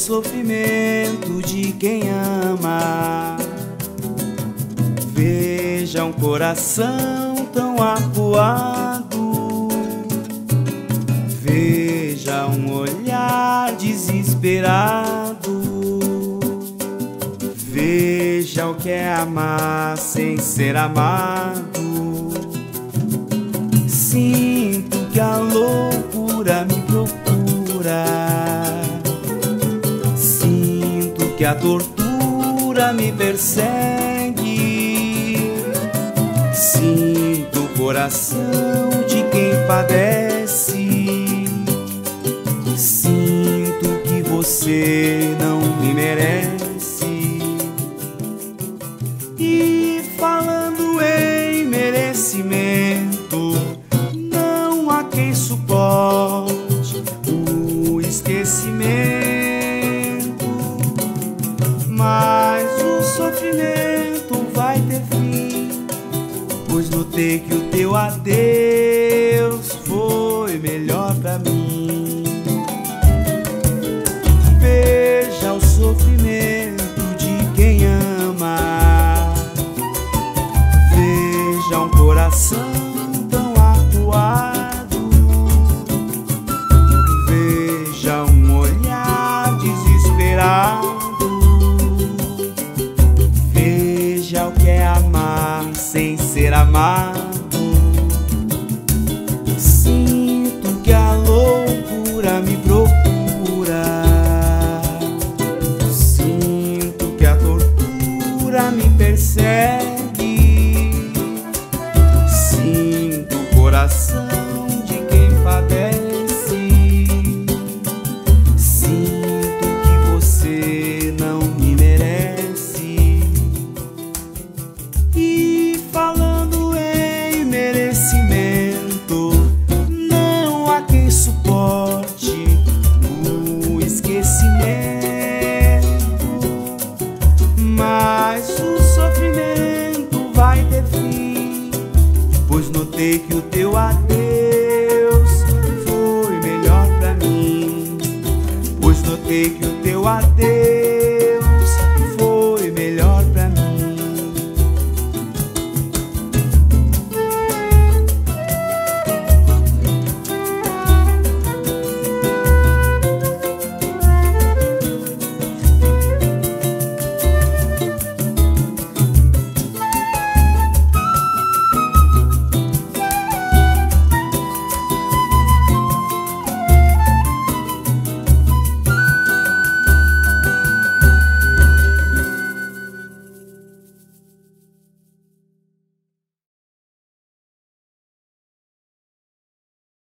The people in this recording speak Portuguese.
sofrimento de quem ama. Veja um coração tão acuado, veja um olhar desesperado, veja o que é amar sem ser amado. Sinto que a loucura me procura, sinto que a tortura me persegue, sinto o coração de quem padece, sinto que você não me merece. E falando em merecimento, não há quem suporte o esquecimento, mas o sofrimento vai ter fim, pois notei que o teu adeus foi melhor pra mim. Veja o sofrimento de quem ama, veja um coração tão acuado, veja um olhar desesperado, veja o que é amar sem ser amado. Sinto que a loucura me procura, sinto que a tortura me persegue, sinto o coração de quem padece, sinto que você não me merece. E falando em merecimento, não há quem suporte o esquecimento, mas o sofrimento vai ter fim, pois notei que o teu adeus foi melhor pra mim, pois notei que o teu adeus